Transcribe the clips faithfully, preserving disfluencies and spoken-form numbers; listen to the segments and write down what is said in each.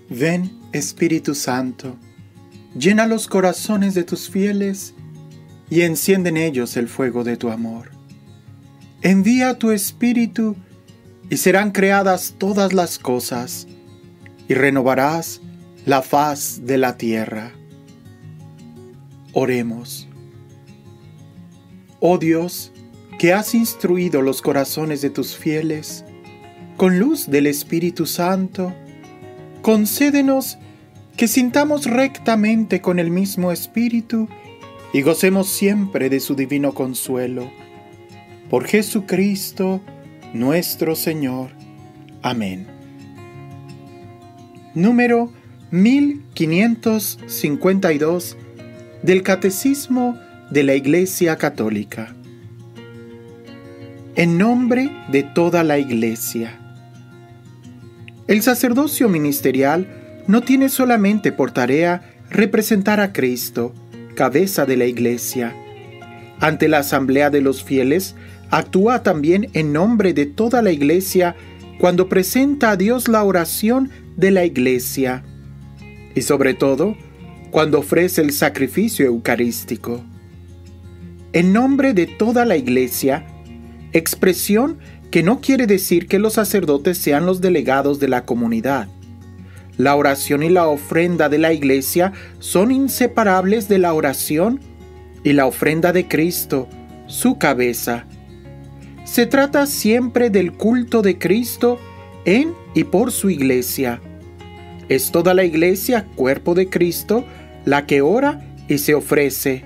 Ven, Espíritu Santo, llena los corazones de tus fieles y enciende en ellos el fuego de tu amor. Envía tu Espíritu y serán creadas todas las cosas y renovarás la faz de la tierra. Oremos. Oh Dios, que has instruido los corazones de tus fieles con luz del Espíritu Santo, concédenos que sintamos rectamente con el mismo Espíritu y gocemos siempre de su divino consuelo. Por Jesucristo, nuestro Señor. Amén. Número mil quinientos cincuenta y dos del Catecismo de la Iglesia Católica. En nombre de toda la Iglesia. El sacerdocio ministerial no tiene solamente por tarea representar a Cristo, cabeza de la Iglesia. Ante la asamblea de los fieles, actúa también en nombre de toda la Iglesia cuando presenta a Dios la oración de la Iglesia y sobre todo cuando ofrece el sacrificio eucarístico. En nombre de toda la Iglesia, expresión que no quiere decir que los sacerdotes sean los delegados de la comunidad. La oración y la ofrenda de la Iglesia son inseparables de la oración y la ofrenda de Cristo, su cabeza. Se trata siempre del culto de Cristo en y por su Iglesia. Es toda la Iglesia, cuerpo de Cristo, la que ora y se ofrece.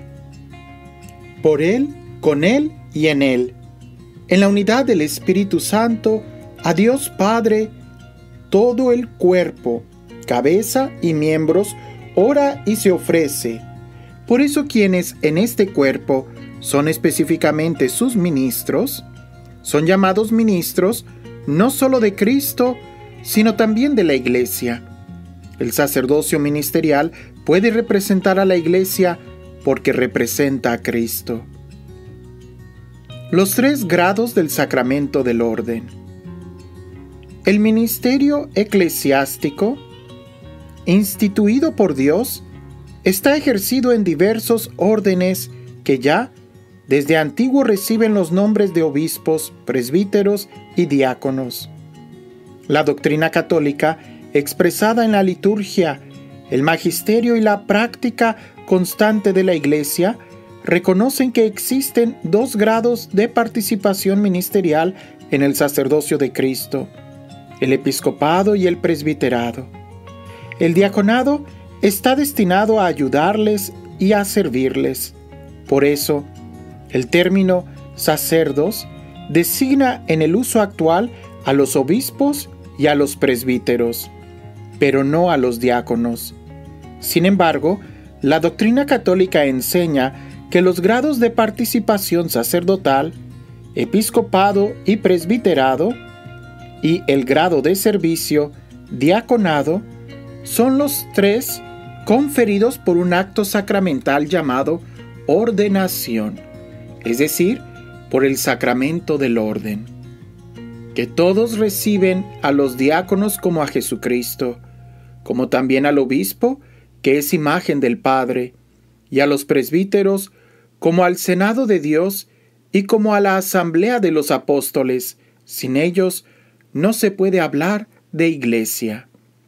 Por Él, con Él y en Él. En la unidad del Espíritu Santo, a Dios Padre, todo el cuerpo, cabeza y miembros, ora y se ofrece. Por eso quienes en este cuerpo son específicamente sus ministros, son llamados ministros no solo de Cristo, sino también de la Iglesia. El sacerdocio ministerial puede representar a la Iglesia porque representa a Cristo. Los tres grados del sacramento del orden. El ministerio eclesiástico, instituido por Dios, está ejercido en diversos órdenes que ya desde antiguo reciben los nombres de obispos, presbíteros y diáconos. La doctrina católica, expresada en la liturgia, el magisterio y la práctica constante de la Iglesia, reconocen que existen dos grados de participación ministerial en el sacerdocio de Cristo, el episcopado y el presbiterado. El diaconado está destinado a ayudarles y a servirles. Por eso, el término sacerdos designa en el uso actual a los obispos y a los presbíteros, pero no a los diáconos. Sin embargo, la doctrina católica enseña que los grados de participación sacerdotal, episcopado y presbiterado, y el grado de servicio, diaconado, son los tres conferidos por un acto sacramental llamado ordenación, es decir, por el sacramento del orden. Que todos reciben a los diáconos como a Jesucristo, como también al obispo, que es imagen del Padre, y a los presbíteros, como al Senado de Dios y como a la asamblea de los apóstoles. Sin ellos no se puede hablar de iglesia.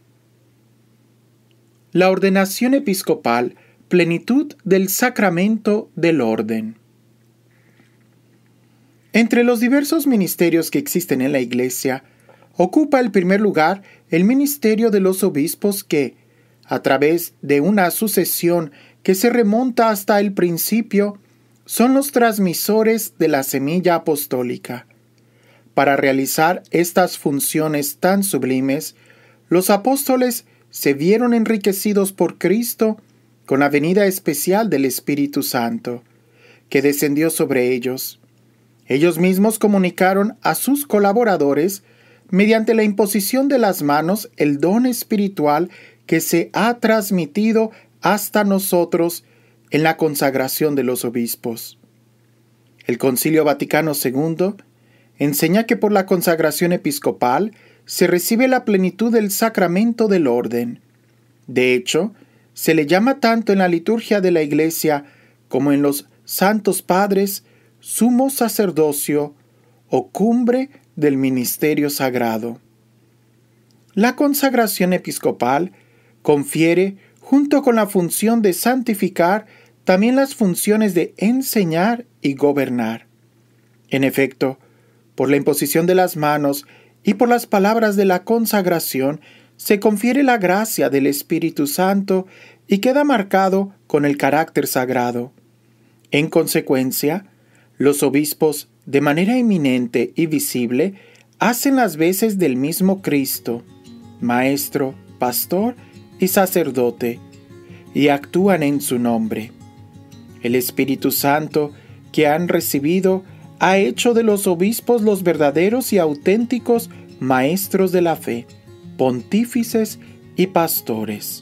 La ordenación episcopal, plenitud del sacramento del orden. Entre los diversos ministerios que existen en la Iglesia, ocupa el primer lugar el ministerio de los obispos que, a través de una sucesión que se remonta hasta el principio, son los transmisores de la semilla apostólica. Para realizar estas funciones tan sublimes, los apóstoles se vieron enriquecidos por Cristo con la venida especial del Espíritu Santo, que descendió sobre ellos. Ellos mismos comunicaron a sus colaboradores, mediante la imposición de las manos, el don espiritual que se ha transmitido hasta nosotros en la consagración de los obispos. El Concilio Vaticano segundo enseña que por la consagración episcopal se recibe la plenitud del sacramento del orden, De hecho, se le llama tanto en la liturgia de la Iglesia como en los santos padres sumo sacerdocio o cumbre del ministerio sagrado. La consagración episcopal confiere, junto con la función de santificar, también las funciones de enseñar y gobernar. En efecto, por la imposición de las manos y por las palabras de la consagración, se confiere la gracia del Espíritu Santo y queda marcado con el carácter sagrado. En consecuencia, los obispos, de manera eminente y visible, hacen las veces del mismo Cristo, Maestro, Pastor y Sacerdote, y actúan en su nombre. El Espíritu Santo que han recibido ha hecho de los obispos los verdaderos y auténticos maestros de la fe, pontífices y pastores.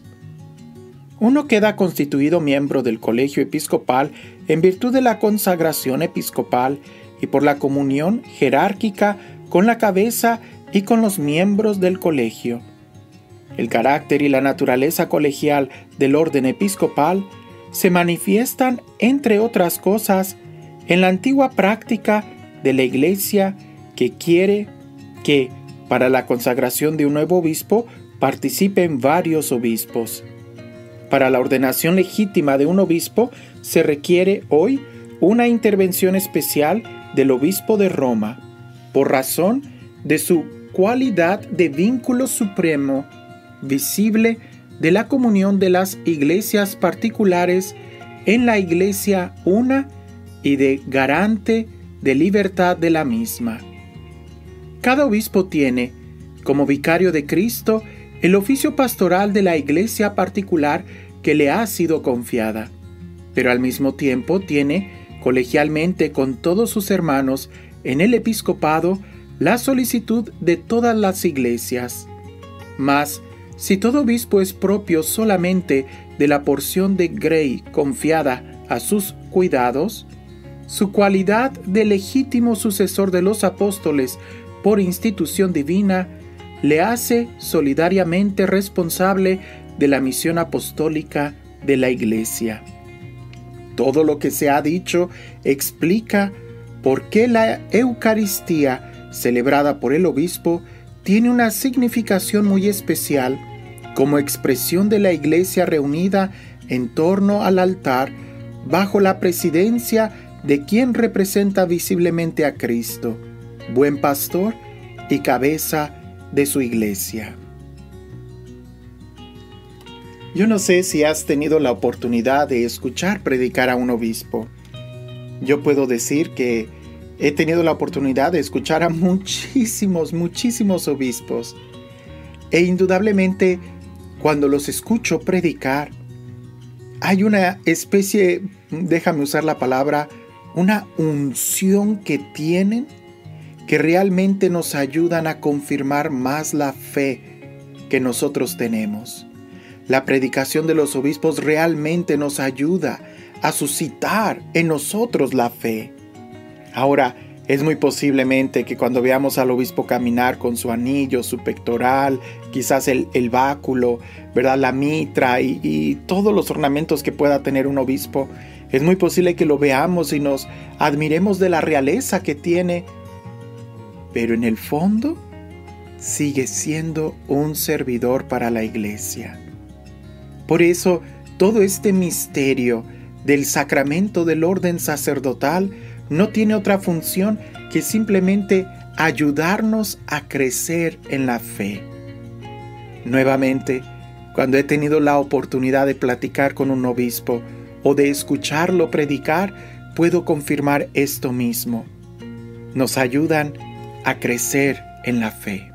Uno queda constituido miembro del colegio episcopal en virtud de la consagración episcopal y por la comunión jerárquica con la cabeza y con los miembros del colegio. El carácter y la naturaleza colegial del orden episcopal se manifiestan, entre otras cosas, en la antigua práctica de la Iglesia que quiere que, para la consagración de un nuevo obispo, participen varios obispos. Para la ordenación legítima de un obispo se requiere hoy una intervención especial del obispo de Roma, por razón de su cualidad de vínculo supremo, visible de la comunión de las iglesias particulares en la Iglesia una y de garante de libertad de la misma. Cada obispo tiene, como vicario de Cristo, el oficio pastoral de la iglesia particular que le ha sido confiada, pero al mismo tiempo tiene, colegialmente con todos sus hermanos en el episcopado, la solicitud de todas las iglesias. Mas, si todo obispo es propio solamente de la porción de grey confiada a sus cuidados, su cualidad de legítimo sucesor de los apóstoles por institución divina le hace solidariamente responsable de la misión apostólica de la Iglesia. Todo lo que se ha dicho explica por qué la Eucaristía celebrada por el obispo tiene una significación muy especial como expresión de la Iglesia reunida en torno al altar bajo la presidencia de quien representa visiblemente a Cristo, buen pastor y cabeza de su Iglesia. Yo no sé si has tenido la oportunidad de escuchar predicar a un obispo. Yo puedo decir que he tenido la oportunidad de escuchar a muchísimos, muchísimos obispos. E indudablemente, cuando los escucho predicar, hay una especie, déjame usar la palabra, una unción que tienen que realmente nos ayudan a confirmar más la fe que nosotros tenemos. La predicación de los obispos realmente nos ayuda a suscitar en nosotros la fe. Ahora, es muy posiblemente que cuando veamos al obispo caminar con su anillo, su pectoral, quizás el, el báculo, ¿verdad? La mitra y, y todos los ornamentos que pueda tener un obispo, es muy posible que lo veamos y nos admiremos de la realeza que tiene, pero en el fondo sigue siendo un servidor para la Iglesia. Por eso, todo este misterio del sacramento del orden sacerdotal no tiene otra función que simplemente ayudarnos a crecer en la fe. Nuevamente, cuando he tenido la oportunidad de platicar con un obispo o de escucharlo predicar, puedo confirmar esto mismo. Nos ayudan a crecer en la fe.